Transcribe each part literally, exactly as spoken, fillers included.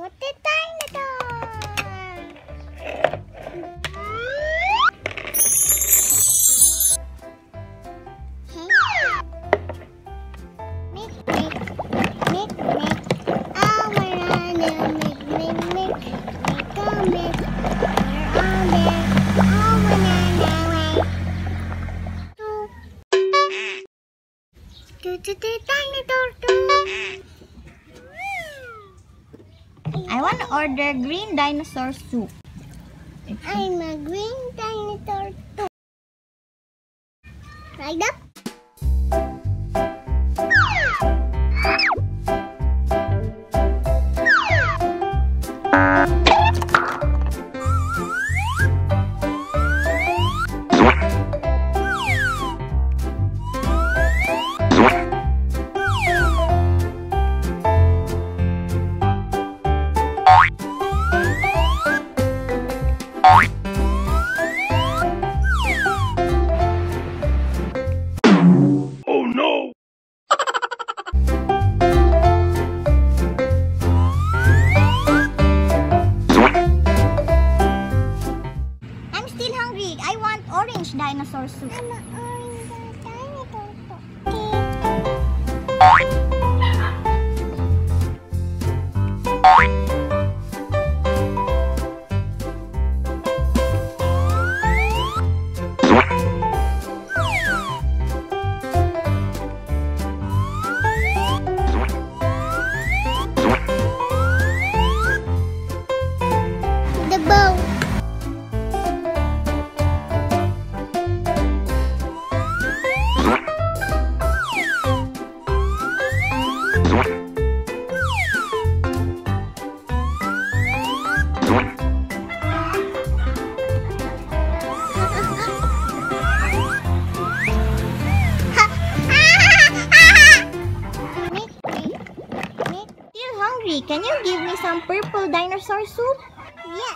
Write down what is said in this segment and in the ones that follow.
What the dinosaur? Make, make, make, make. Oh, we're on there. Make, make, make. Make a make. We're on there. Oh, we're on our way. To, to the dinosaur too. I want to order green dinosaur soup. I'm a green dinosaur too. Like that? Orange dinosaur soup. I'm an orange dinosaur The bow. Can you give me some purple dinosaur soup? Yeah.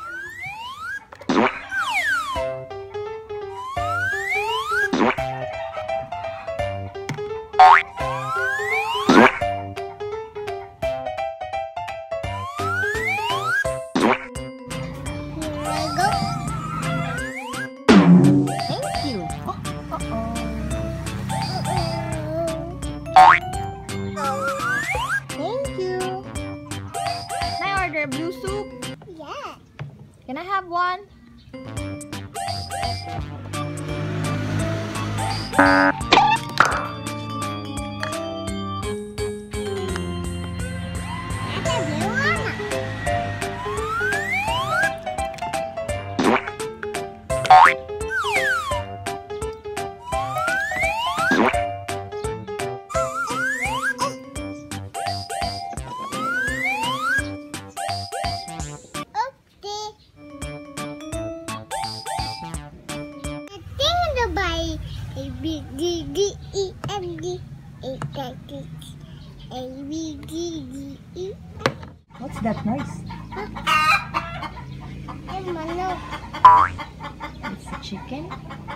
Here I go. Thank you. Oh, uh-oh. Thank you. Can I order blue soup? Yeah. Can I have one? A B D D E F G A K A B D D E. What's that noise? I'm a no. It's a chicken.